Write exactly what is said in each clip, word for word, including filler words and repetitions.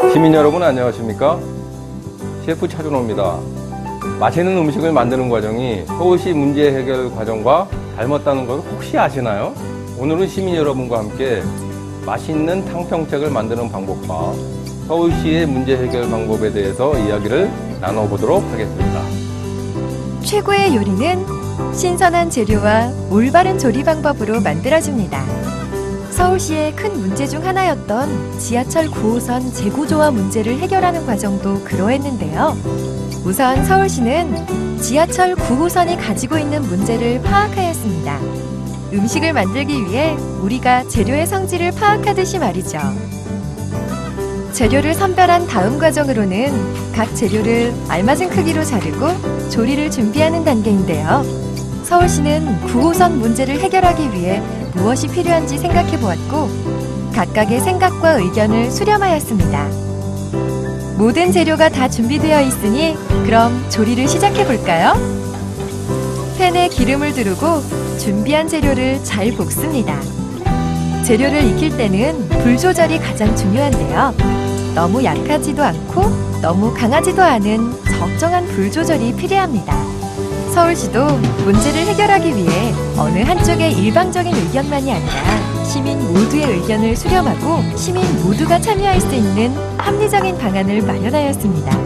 시민 여러분 안녕하십니까? 셰프 차준호입니다. 맛있는 음식을 만드는 과정이 서울시 문제 해결 과정과 닮았다는 것을 혹시 아시나요? 오늘은 시민 여러분과 함께 맛있는 탕평책을 만드는 방법과 서울시의 문제 해결 방법에 대해서 이야기를 나눠보도록 하겠습니다. 최고의 요리는 신선한 재료와 올바른 조리 방법으로 만들어집니다. 서울시의 큰 문제 중 하나였던 지하철 구 호선 재구조화 문제를 해결하는 과정도 그러했는데요. 우선 서울시는 지하철 구 호선이 가지고 있는 문제를 파악하였습니다. 음식을 만들기 위해 우리가 재료의 성질을 파악하듯이 말이죠. 재료를 선별한 다음 과정으로는 각 재료를 알맞은 크기로 자르고 조리를 준비하는 단계인데요. 서울시는 구 호선 문제를 해결하기 위해 무엇이 필요한지 생각해 보았고 각각의 생각과 의견을 수렴하였습니다. 모든 재료가 다 준비되어 있으니 그럼 조리를 시작해 볼까요? 팬에 기름을 두르고 준비한 재료를 잘 볶습니다. 재료를 익힐 때는 불 조절이 가장 중요한데요. 너무 약하지도 않고 너무 강하지도 않은 적정한 불 조절이 필요합니다. 서울시도 문제를 해결하기 위해 어느 한쪽의 일방적인 의견만이 아니라 시민 모두의 의견을 수렴하고 시민 모두가 참여할 수 있는 합리적인 방안을 마련하였습니다.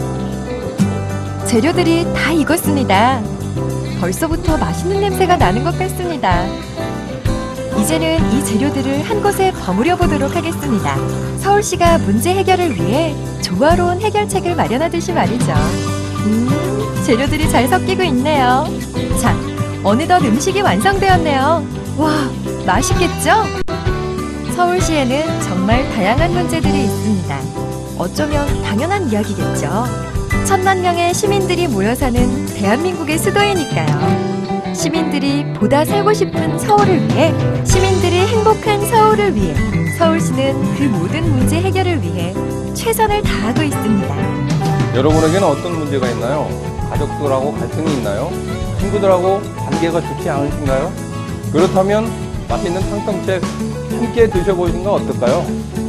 재료들이 다 익었습니다. 벌써부터 맛있는 냄새가 나는 것 같습니다. 이제는 이 재료들을 한 곳에 버무려 보도록 하겠습니다. 서울시가 문제 해결을 위해 조화로운 해결책을 마련하듯이 말이죠. 음, 재료들이 잘 섞이고 있네요. 자, 어느덧 음식이 완성되었네요. 와, 맛있겠죠? 서울시에는 정말 다양한 문제들이 있습니다. 어쩌면 당연한 이야기겠죠. 천만 명의 시민들이 모여 사는 대한민국의 수도이니까요. 시민들이 보다 살고 싶은 서울을 위해, 시민들이 행복한 서울을 위해 서울시는 그 모든 문제 해결을 위해 최선을 다하고 있습니다. 여러분에게는 어떤 문제가 있나요? 가족들하고 갈등이 있나요? 친구들하고 관계가 좋지 않으신가요? 그렇다면 맛있는 탕평책 함께 드셔보시는 건 어떨까요?